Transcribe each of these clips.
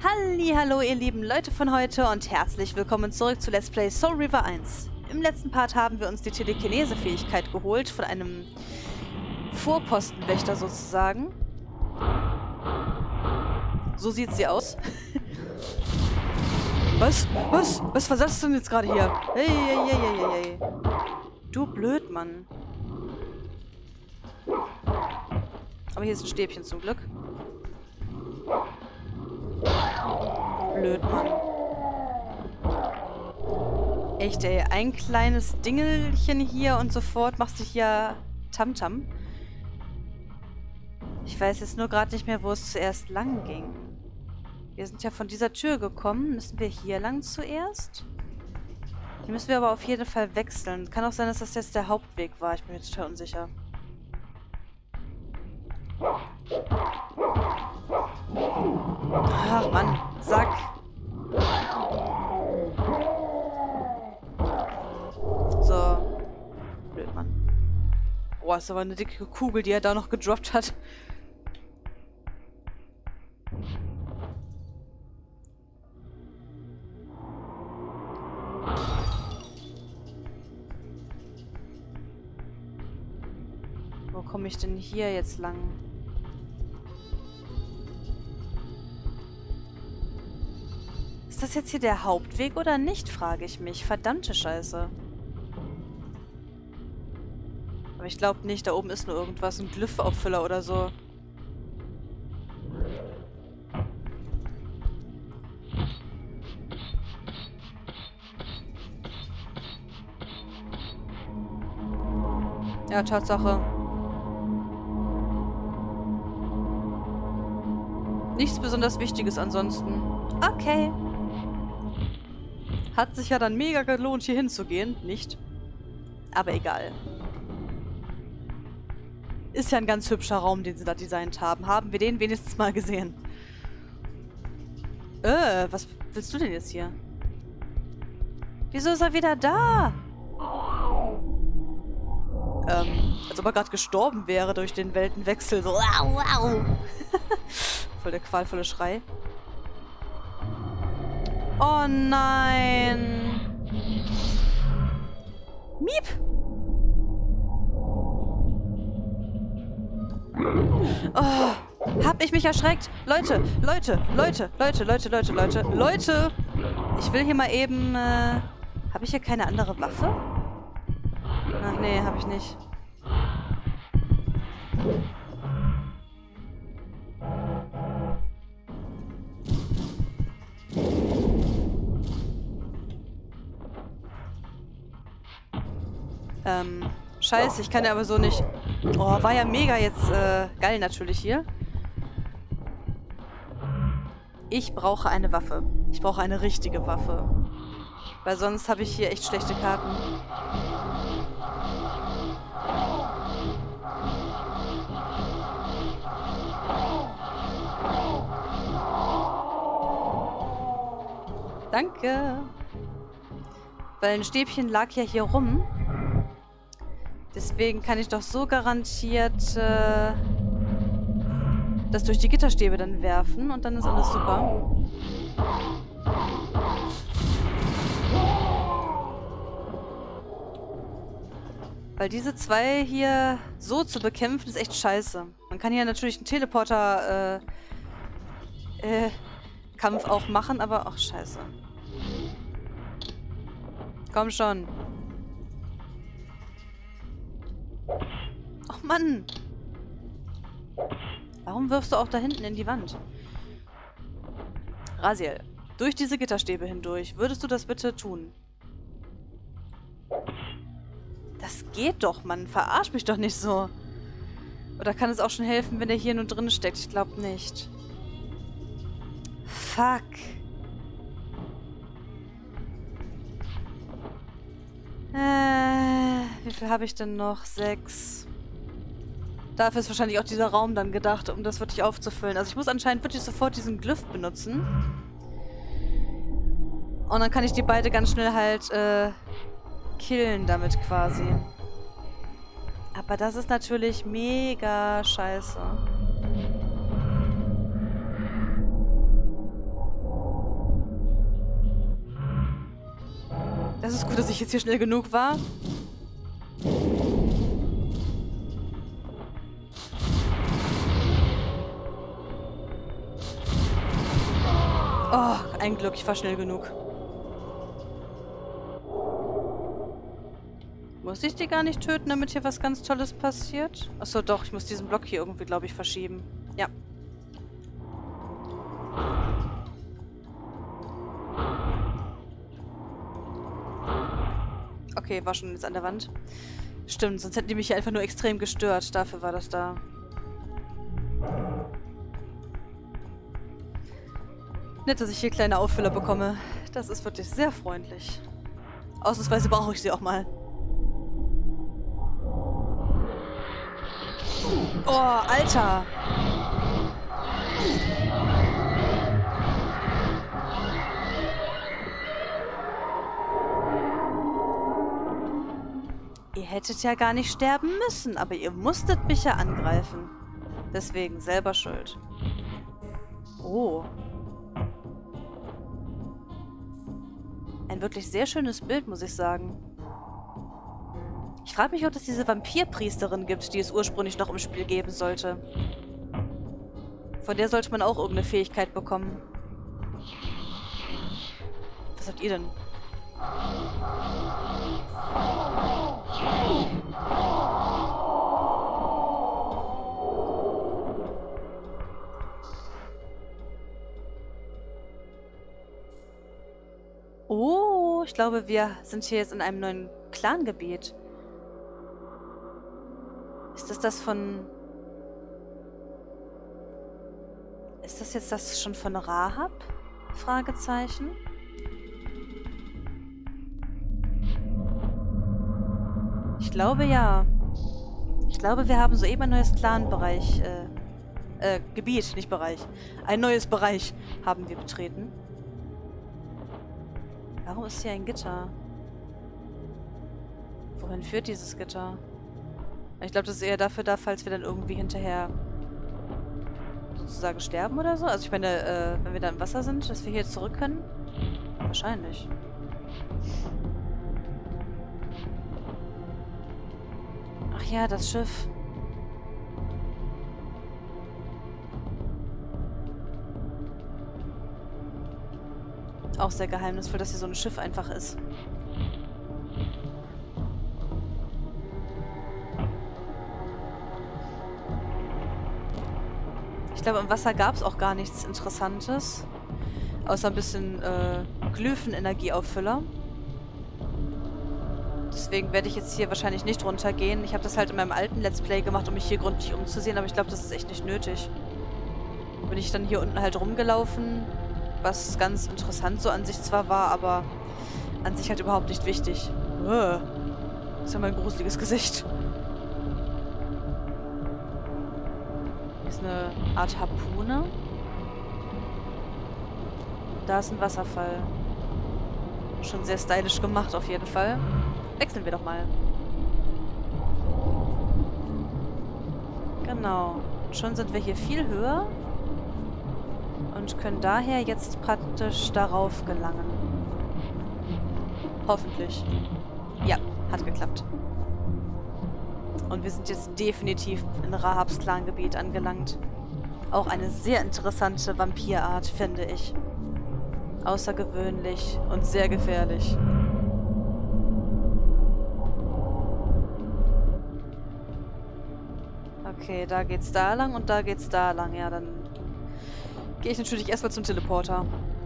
Hallihallo ihr lieben Leute von heute und herzlich willkommen zurück zu Let's Play Soul Reaver 1. Im letzten Part haben wir uns die Telekinese-Fähigkeit geholt von einem Vorpostenwächter sozusagen. So sieht sie aus. Was versagst du denn jetzt gerade hier? Hey. Du Blödmann. Aber hier ist ein Stäbchen zum Glück. Blödmann. Echt, ey. Ein kleines Dingelchen hier und sofort machst du hier Tamtam. Ich weiß jetzt nur gerade nicht mehr, wo es zuerst lang ging. Wir sind ja von dieser Tür gekommen. Müssen wir hier lang zuerst? Hier müssen wir aber auf jeden Fall wechseln. Kann auch sein, dass das jetzt der Hauptweg war. Ich bin mir total unsicher. Ach, Mann. Sack. So. Blöd, Mann. Boah, ist aber eine dicke Kugel, die er da noch gedroppt hat. Wo komme ich denn hier jetzt lang? Ist das jetzt hier der Hauptweg oder nicht, frage ich mich. Verdammte Scheiße. Aber ich glaube nicht, da oben ist nur irgendwas, ein Glyph-Auffüller oder so. Ja, Tatsache. Nichts besonders Wichtiges ansonsten. Okay. Hat sich ja dann mega gelohnt, hier hinzugehen. Nicht? Aber egal. Ist ja ein ganz hübscher Raum, den sie da designt haben. Haben wir den wenigstens mal gesehen. Was willst du denn jetzt hier? Wieso ist er wieder da? Als ob er gerade gestorben wäre durch den Weltenwechsel. So, wow. Voll der qualvolle Schrei. Oh nein. Miep. Oh, hab ich mich erschreckt. Leute. Ich will hier mal eben, habe ich hier keine andere Waffe? Ach nee, hab ich nicht. Scheiße, ich kann ja aber so nicht... Oh, war ja mega jetzt, geil natürlich hier. Ich brauche eine Waffe. Ich brauche eine richtige Waffe. Weil sonst habe ich hier echt schlechte Karten. Danke. Weil ein Stäbchen lag ja hier rum. Deswegen kann ich doch so garantiert das durch die Gitterstäbe dann werfen und dann ist alles super. Weil diese zwei hier so zu bekämpfen, ist echt scheiße. Man kann hier natürlich einen Teleporter Kampf auch machen, aber ach scheiße. Komm schon. Ach Mann. Warum wirfst du auch da hinten in die Wand? Raziel, durch diese Gitterstäbe hindurch. Würdest du das bitte tun? Das geht doch, Mann. Verarsch mich doch nicht so. Oder kann es auch schon helfen, wenn der hier nur drin steckt? Ich glaube nicht. Fuck. Wie viel habe ich denn noch? 6. Dafür ist wahrscheinlich auch dieser Raum dann gedacht, um das wirklich aufzufüllen. Also ich muss anscheinend wirklich sofort diesen Glyph benutzen. Und dann kann ich die beide ganz schnell halt killen damit quasi. Aber das ist natürlich mega scheiße. Das ist gut, dass ich jetzt hier schnell genug war. Oh, ein Glück, ich war schnell genug. Muss ich die gar nicht töten, damit hier was ganz Tolles passiert? Achso, doch, ich muss diesen Block hier irgendwie, glaube ich, verschieben. Ja. Okay, war schon jetzt an der Wand. Stimmt, sonst hätten die mich hier einfach nur extrem gestört. Dafür war das da. Nett, dass ich hier kleine Auffüller bekomme. Das ist wirklich sehr freundlich. Ausnahmsweise brauche ich sie auch mal. Oh, Alter! Ihr hättet ja gar nicht sterben müssen, aber ihr musstet mich ja angreifen. Deswegen selber schuld. Oh. Ein wirklich sehr schönes Bild, muss ich sagen. Ich frage mich, ob es diese Vampirpriesterin gibt, die es ursprünglich noch im Spiel geben sollte. Von der sollte man auch irgendeine Fähigkeit bekommen. Was habt ihr denn? Oh, ich glaube, wir sind hier jetzt in einem neuen Clangebiet. Ist das das von... Ist das jetzt das schon von Rahab? Fragezeichen. Ich glaube ja. Ich glaube, wir haben soeben ein neues Clan-Bereich, Gebiet, nicht Bereich. Ein neues Bereich haben wir betreten. Warum ist hier ein Gitter? Wohin führt dieses Gitter? Ich glaube, das ist eher dafür da, falls wir dann irgendwie hinterher sozusagen sterben oder so. Also ich meine, wenn wir da im Wasser sind, dass wir hier zurück können? Wahrscheinlich. Ach ja, das Schiff. Auch sehr geheimnisvoll, dass hier so ein Schiff einfach ist. Ich glaube, im Wasser gab es auch gar nichts Interessantes. Außer ein bisschen Glyphen-Energieauffüller. Deswegen werde ich jetzt hier wahrscheinlich nicht runtergehen. Ich habe das halt in meinem alten Let's Play gemacht, um mich hier gründlich umzusehen, aber ich glaube, das ist echt nicht nötig. Bin ich dann hier unten halt rumgelaufen, was ganz interessant so an sich zwar war, aber an sich halt überhaupt nicht wichtig. Das ist ja mein gruseliges Gesicht. Ist eine Art Harpune. Da ist ein Wasserfall. Schon sehr stylisch gemacht auf jeden Fall. Wechseln wir doch mal. Genau. Schon sind wir hier viel höher. Und können daher jetzt praktisch darauf gelangen. Hoffentlich. Ja, hat geklappt. Und wir sind jetzt definitiv in Rahabs Clangebiet angelangt. Auch eine sehr interessante Vampirart, finde ich. Außergewöhnlich und sehr gefährlich. Okay, da geht's da lang und da geht's da lang. Ja, dann gehe ich natürlich erstmal zum Teleporter.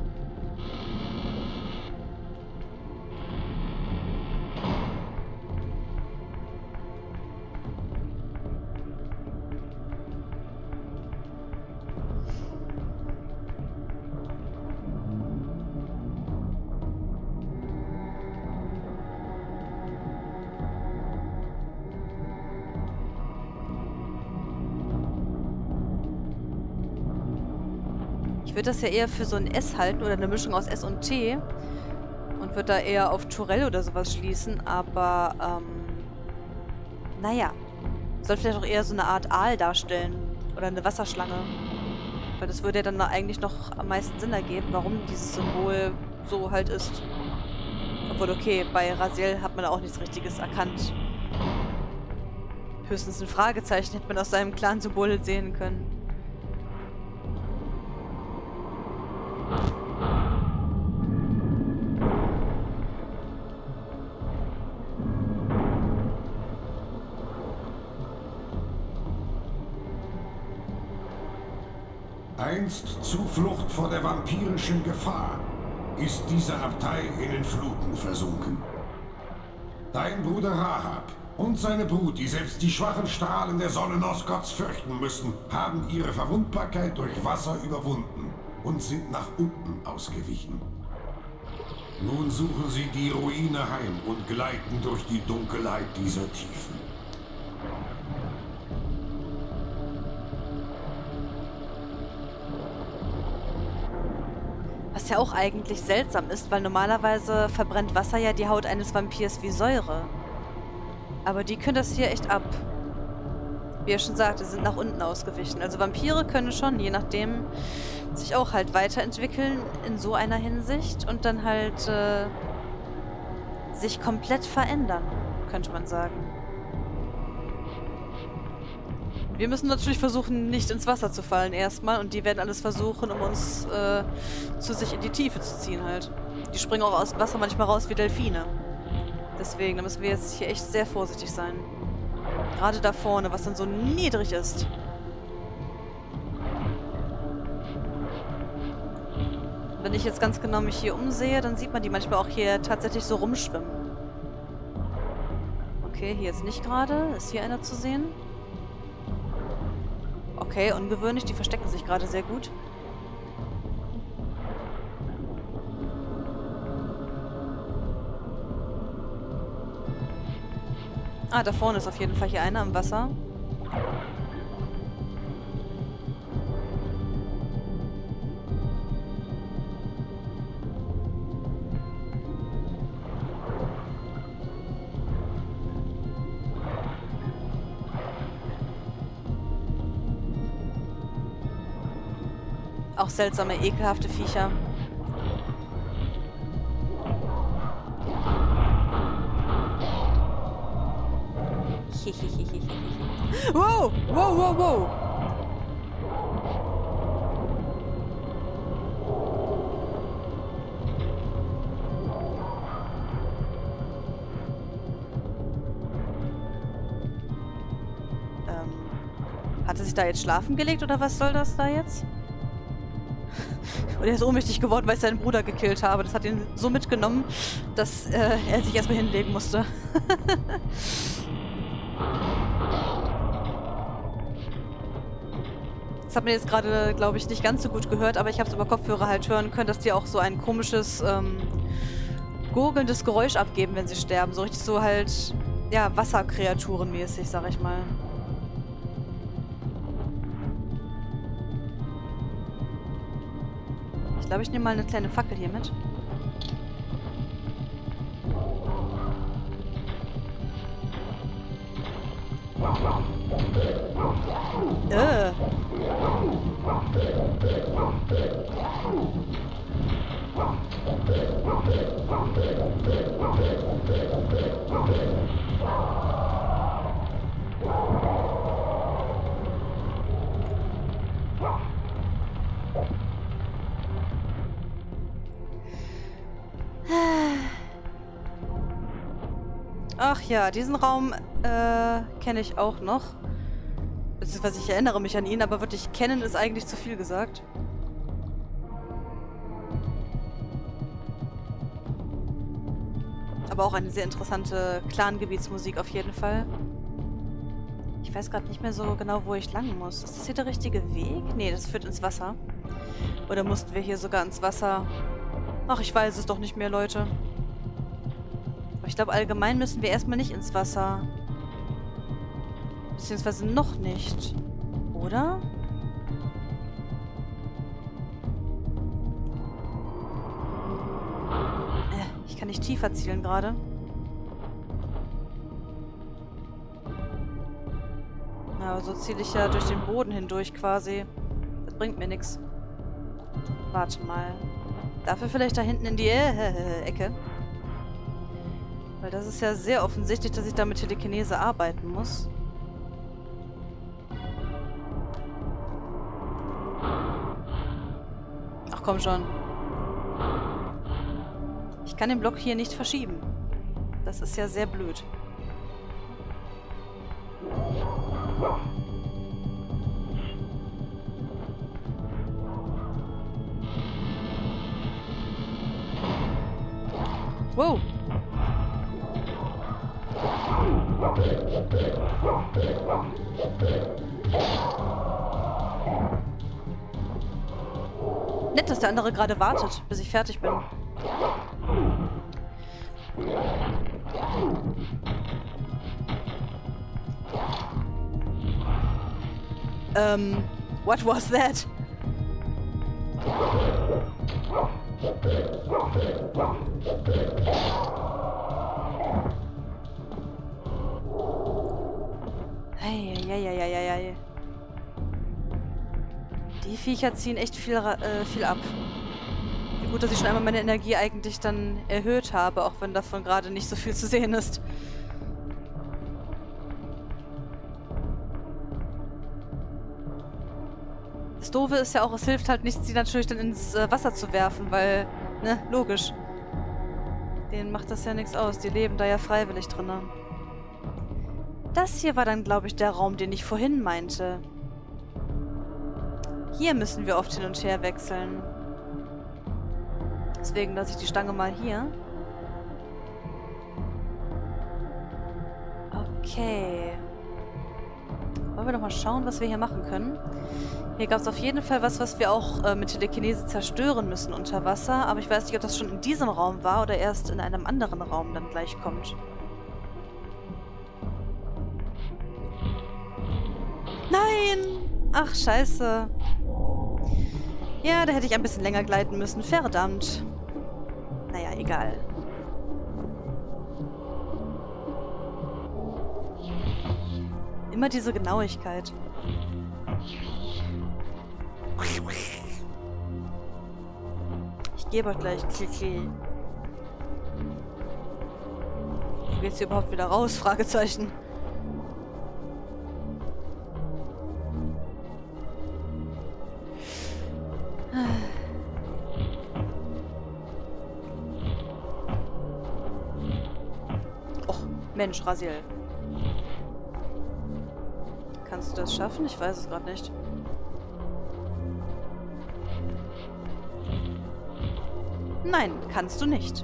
Ich würde das ja eher für so ein S halten oder eine Mischung aus S und T und würde da eher auf Tourelle oder sowas schließen, aber naja, soll vielleicht auch eher so eine Art Aal darstellen oder eine Wasserschlange, weil das würde ja dann eigentlich noch am meisten Sinn ergeben, warum dieses Symbol so halt ist. Obwohl, okay, bei Raziel hat man auch nichts Richtiges erkannt. Höchstens ein Fragezeichen hätte man aus seinem Clan-Symbol sehen können. Einst Zuflucht vor der vampirischen Gefahr, ist diese Abtei in den Fluten versunken. Dein Bruder Rahab und seine Brut, die selbst die schwachen Strahlen der Sonne Nosgoths fürchten müssen, haben ihre Verwundbarkeit durch Wasser überwunden und sind nach unten ausgewichen. Nun suchen sie die Ruine heim und gleiten durch die Dunkelheit dieser Tiefen. Was ja auch eigentlich seltsam ist, weil normalerweise verbrennt Wasser ja die Haut eines Vampirs wie Säure. Aber die können das hier echt ab. Wie er schon sagte, sind nach unten ausgewichen. Also Vampire können schon, je nachdem, sich auch halt weiterentwickeln in so einer Hinsicht und dann halt sich komplett verändern, könnte man sagen. Wir müssen natürlich versuchen, nicht ins Wasser zu fallen erstmal und die werden alles versuchen, um uns zu sich in die Tiefe zu ziehen halt. Die springen auch aus dem Wasser manchmal raus wie Delfine. Deswegen, da müssen wir jetzt hier echt sehr vorsichtig sein. Gerade da vorne, was dann so niedrig ist. Wenn ich jetzt ganz genau mich hier umsehe, dann sieht man die manchmal auch hier tatsächlich so rumschwimmen. Okay, hier jetzt nicht gerade. Ist hier einer zu sehen? Okay, ungewöhnlich. Die verstecken sich gerade sehr gut. Ah, da vorne ist auf jeden Fall hier einer im Wasser. Auch seltsame, ekelhafte Viecher. Wow! Wow, wow, wow! Hat er sich da jetzt schlafen gelegt oder was soll das da jetzt? Und er ist ohnmächtig geworden, weil ich seinen Bruder gekillt habe. Das hat ihn so mitgenommen, dass er sich erstmal hinlegen musste. Das hat man jetzt gerade, glaube ich, nicht ganz so gut gehört, aber ich habe es über Kopfhörer halt hören können, dass die auch so ein komisches, gurgelndes Geräusch abgeben, wenn sie sterben. So richtig so halt, ja, Wasserkreaturenmäßig, sag ich mal. Ich glaube, ich nehme mal eine kleine Fackel hier mit. Ach ja, diesen Raum kenne ich auch noch. Beziehungsweise ich erinnere mich an ihn, aber wirklich kennen ist eigentlich zu viel gesagt. Aber auch eine sehr interessante Clan-Gebietsmusik auf jeden Fall. Ich weiß gerade nicht mehr so genau, wo ich lang muss. Ist das hier der richtige Weg? Nee, das führt ins Wasser. Oder mussten wir hier sogar ins Wasser? Ach, ich weiß es doch nicht mehr, Leute. Aber ich glaube, allgemein müssen wir erstmal nicht ins Wasser. Beziehungsweise noch nicht. Oder? Ich kann nicht tiefer zielen gerade. Aber so ziele ich ja durch den Boden hindurch quasi. Das bringt mir nichts. Warte mal. Dafür vielleicht da hinten in die Ecke. Weil das ist ja sehr offensichtlich, dass ich da mit Telekinese arbeiten muss. Ach komm schon. Ich kann den Block hier nicht verschieben. Das ist ja sehr blöd. Wow. Nett, dass der andere gerade wartet, bis ich fertig bin. What was that? Hey. Die Viecher ziehen echt viel ab. Wie gut, dass ich schon einmal meine Energie eigentlich dann erhöht habe, auch wenn davon gerade nicht so viel zu sehen ist. Das Doofe ist ja auch, es hilft halt nichts, sie natürlich dann ins Wasser zu werfen, weil, ne, logisch. Denen macht das ja nichts aus, die leben da ja freiwillig drin. Das hier war dann, glaube ich, der Raum, den ich vorhin meinte. Hier müssen wir oft hin und her wechseln. Deswegen lasse ich die Stange mal hier. Okay. Wollen wir doch mal schauen, was wir hier machen können. Hier gab es auf jeden Fall was wir auch mit Telekinese zerstören müssen unter Wasser. Aber ich weiß nicht, ob das schon in diesem Raum war oder erst in einem anderen Raum dann gleich kommt. Nein! Ach, scheiße. Ja, da hätte ich ein bisschen länger gleiten müssen. Verdammt. Naja, egal. Immer diese Genauigkeit. Ich gebe euch gleich Klicki. Wo geht's hier überhaupt wieder raus? Fragezeichen. Och, Mensch, Raziel. Kannst du das schaffen? Ich weiß es gerade nicht. Nein, kannst du nicht.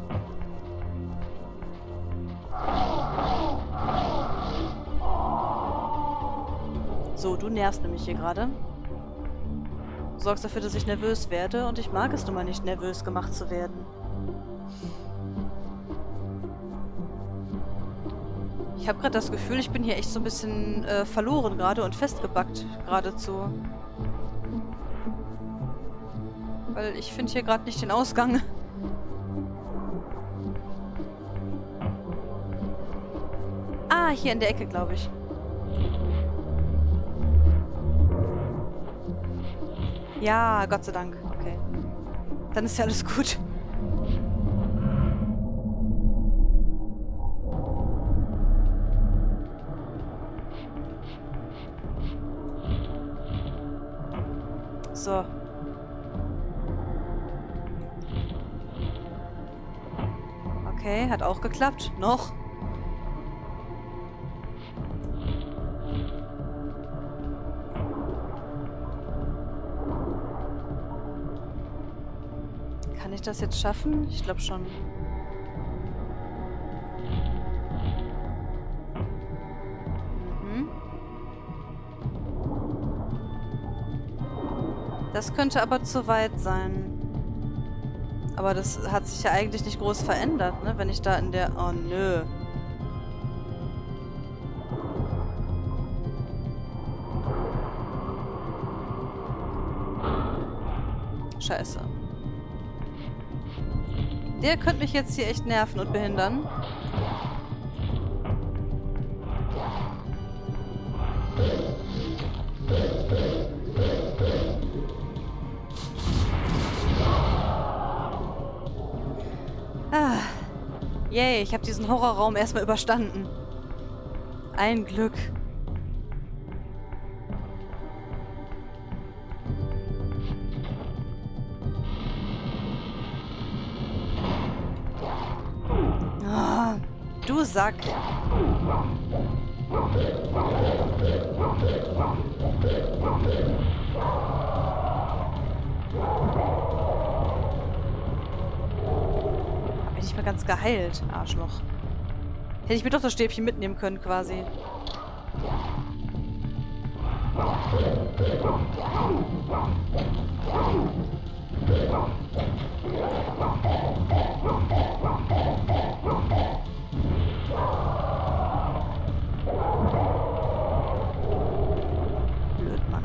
So, du nervst nämlich hier gerade. Du sorgst dafür, dass ich nervös werde und ich mag es nun mal nicht, nervös gemacht zu werden. Ich habe gerade das Gefühl, ich bin hier echt so ein bisschen verloren gerade und festgebackt geradezu. Weil ich finde hier gerade nicht den Ausgang. Ah, hier in der Ecke, glaube ich. Ja, Gott sei Dank. Okay. Dann ist ja alles gut. So. Okay, hat auch geklappt. Noch. Kann ich das jetzt schaffen? Ich glaube schon. Das könnte aber zu weit sein. Aber das hat sich ja eigentlich nicht groß verändert, ne? Wenn ich da in der... Oh, nö. Scheiße. Der könnte mich jetzt hier echt nerven und behindern. Yay, ich habe diesen Horrorraum erstmal überstanden. Ein Glück. Ah, du Sack. Hab ich nicht mehr ganz geheilt, Arschloch. Hätte ich mir doch das Stäbchen mitnehmen können, quasi. Blöd, Mann.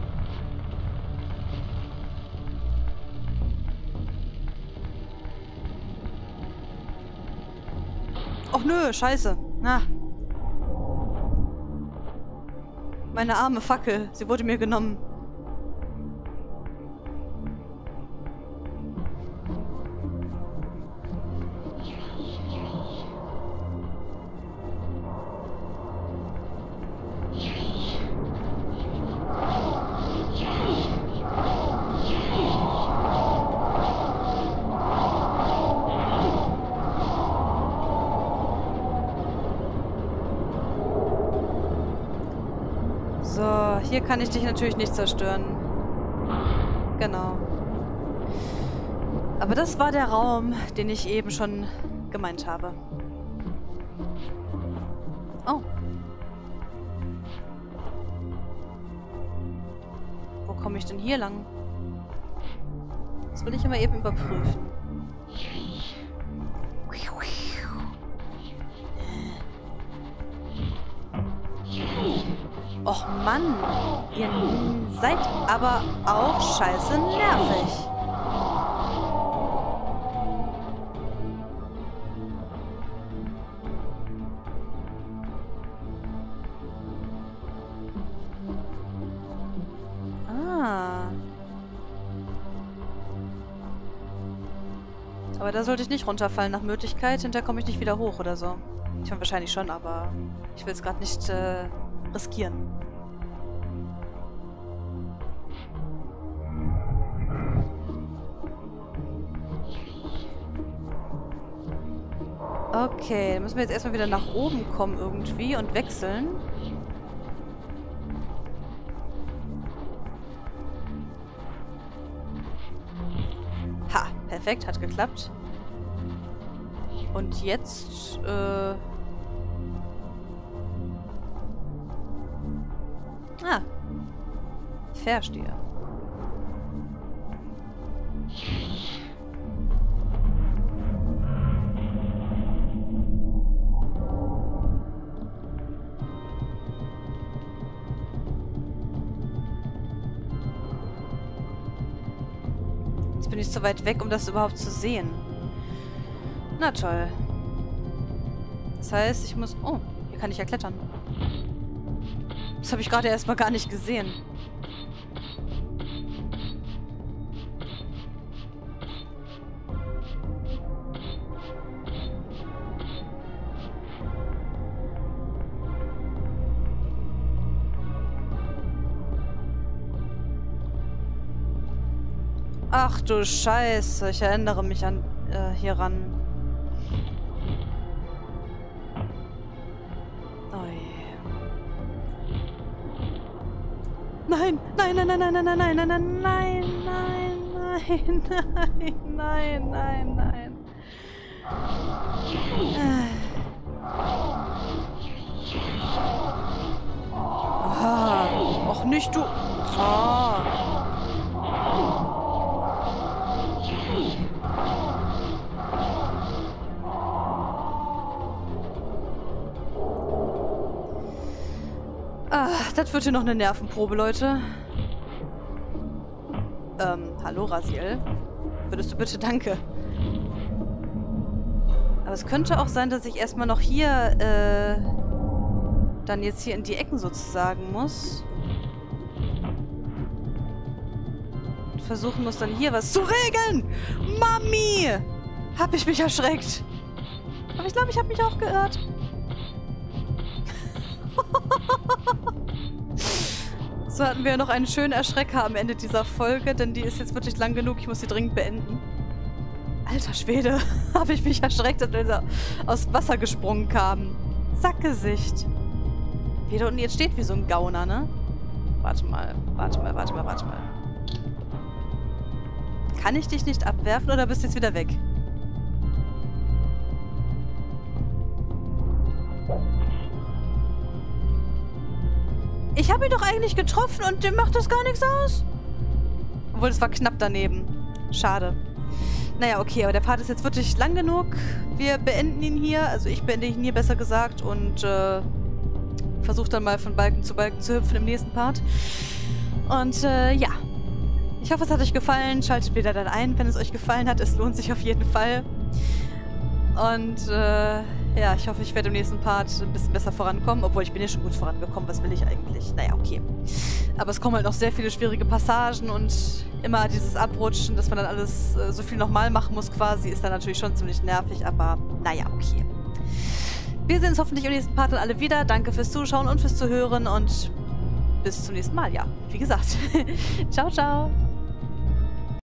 Och nö, scheiße. Na. Meine arme Fackel. Sie wurde mir genommen. So, hier kann ich dich natürlich nicht zerstören. Genau. Aber das war der Raum, den ich eben schon gemeint habe. Oh. Wo komme ich denn hier lang? Das will ich immer eben überprüfen. Och Mann, ihr seid aber auch scheiße nervig. Ah. Aber da sollte ich nicht runterfallen nach Möglichkeit, hinterher komme ich nicht wieder hoch oder so. Ich meine, wahrscheinlich schon, aber ich will es gerade nicht riskieren. Okay, dann müssen wir jetzt erstmal wieder nach oben kommen irgendwie und wechseln. Ha, perfekt, hat geklappt. Und jetzt, verstehe. Jetzt bin ich zu weit weg, um das überhaupt zu sehen. Na toll. Das heißt, ich muss... Oh, hier kann ich ja klettern. Das habe ich gerade erstmal gar nicht gesehen. Ach du Scheiße, ich erinnere mich an hieran. Oh je. Nein, nein, nein, nein, nein, nein, nein, nein, nein, nein, nein, nein, nein, nein, nein, nein. Ah, och nicht du. Ah. Das wird hier noch eine Nervenprobe, Leute. Hallo, Raziel. Würdest du bitte, danke. Aber es könnte auch sein, dass ich erstmal noch hier, dann jetzt hier in die Ecken sozusagen muss. Und versuchen muss, dann hier was zu regeln. Mami! Hab ich mich erschreckt. Aber ich glaube, ich habe mich auch geirrt. So hatten wir noch einen schönen Erschrecker am Ende dieser Folge, denn die ist jetzt wirklich lang genug. Ich muss sie dringend beenden. Alter Schwede, habe ich mich erschreckt, als wir aus Wasser gesprungen kamen. Sackgesicht. Wie da unten jetzt steht wie so ein Gauner, ne? Warte mal. Kann ich dich nicht abwerfen oder bist du jetzt wieder weg? Ich habe ihn doch eigentlich getroffen und dem macht das gar nichts aus. Obwohl, es war knapp daneben. Schade. Naja, okay, aber der Part ist jetzt wirklich lang genug. Wir beenden ihn hier. Also ich beende ihn hier, besser gesagt. Und versuche dann mal von Balken zu hüpfen im nächsten Part. Und ja. Ich hoffe, es hat euch gefallen. Schaltet wieder dann ein, wenn es euch gefallen hat. Es lohnt sich auf jeden Fall. Und ja, ich hoffe, ich werde im nächsten Part ein bisschen besser vorankommen. Obwohl, ich bin ja schon gut vorangekommen. Was will ich eigentlich? Naja, okay. Aber es kommen halt noch sehr viele schwierige Passagen und immer dieses Abrutschen, dass man dann alles so viel nochmal machen muss quasi, ist dann natürlich schon ziemlich nervig. Aber naja, okay. Wir sehen uns hoffentlich im nächsten Part dann alle wieder. Danke fürs Zuschauen und fürs Zuhören und bis zum nächsten Mal. Ja, wie gesagt. Ciao, ciao.